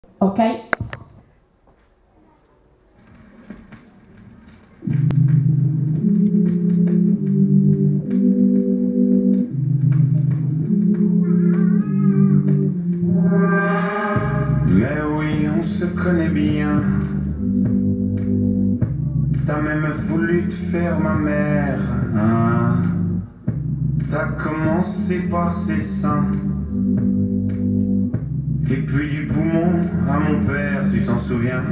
Ok? Mais oui, on se connaît bien. T'as même voulu te faire ma mère, hein. T'as commencé par ses seins, et puis du poumon à mon père, tu t'en souviens?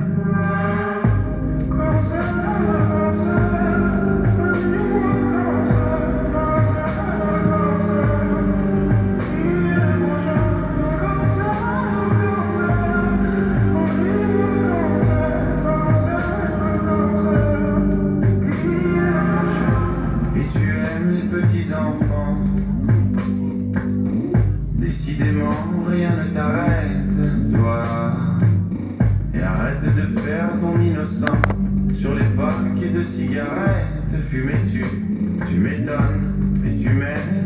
Et tu aimes les petits enfants. Décidément, rien ne t'arrête, toi. Et arrête de faire ton innocent sur les paquets de cigarettes. Tu m'étonnes, mais tu m'aimes.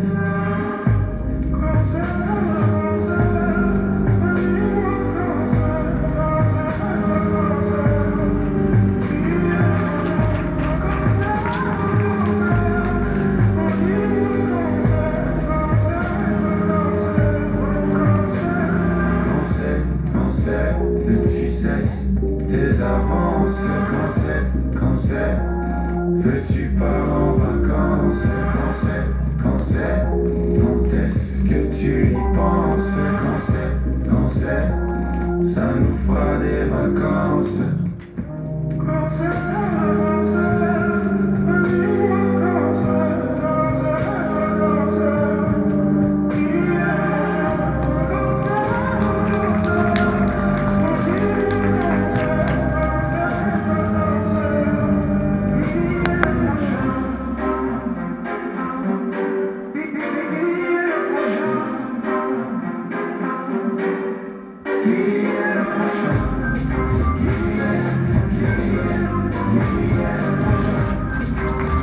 Quand c'est que tu cesses tes avances, quand c'est que tu pars en vacances, quand est-ce que tu y penses, quand c'est, ça nous fera des vacances. Qui est le prochain?